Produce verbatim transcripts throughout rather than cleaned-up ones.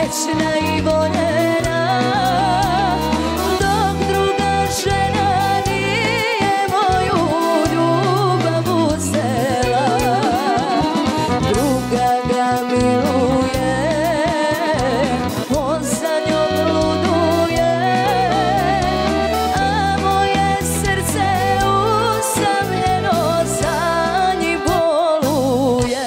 srećna i voljena, dok druga žena nije moju ljubav uzela. Druga ga miluje, on za njom luduje, a moje srce usamljeno za njih boluje.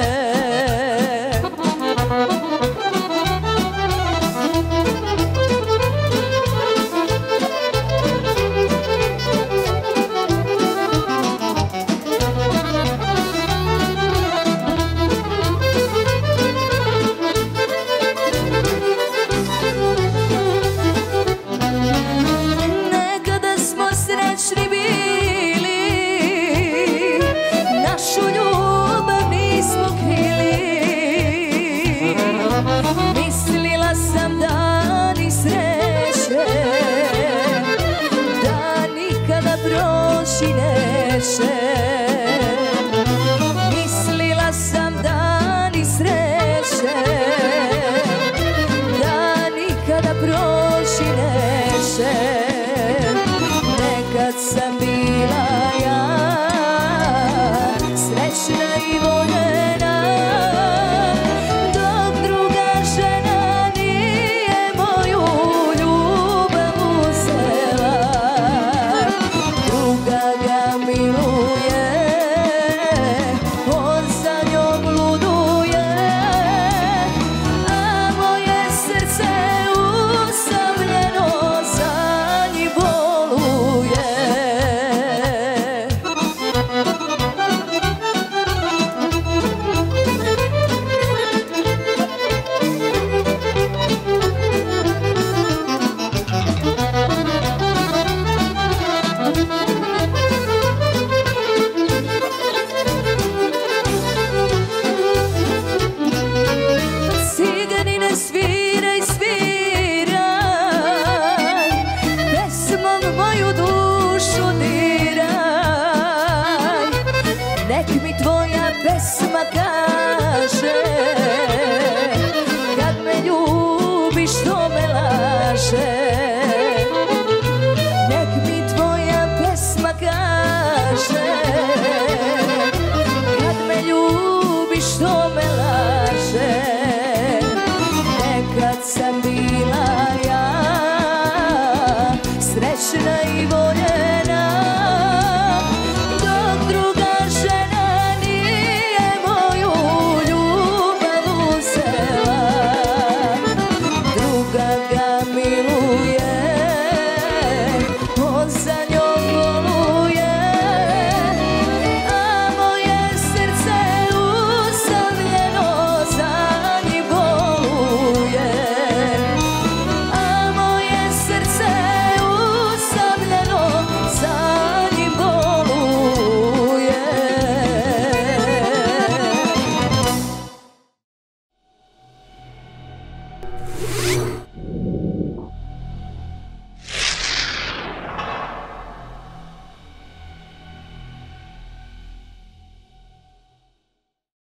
Nekada smo srećni bili, našu ljubav nismo krili. Mislila sam da ni sreće, da nikada proći neće. Mislila sam da ni sreće, da nikada proći neće. Nekad sam bila ja srećna i voljena, dok druga žena nije moju ljubav uzela. Druga ga miluje, on za njom luduje, a moje srce usamljeno za njih boluje. Ciganine sviraj, sviraj, pesmom moju dušu diraj. Nek mi tvoja pesma kaže, kad me ljubiš što me laže. Nek mi tvoja pesma kaže, kad me ljubiš što me laže. Nekad sam bila ja srećna i voljena,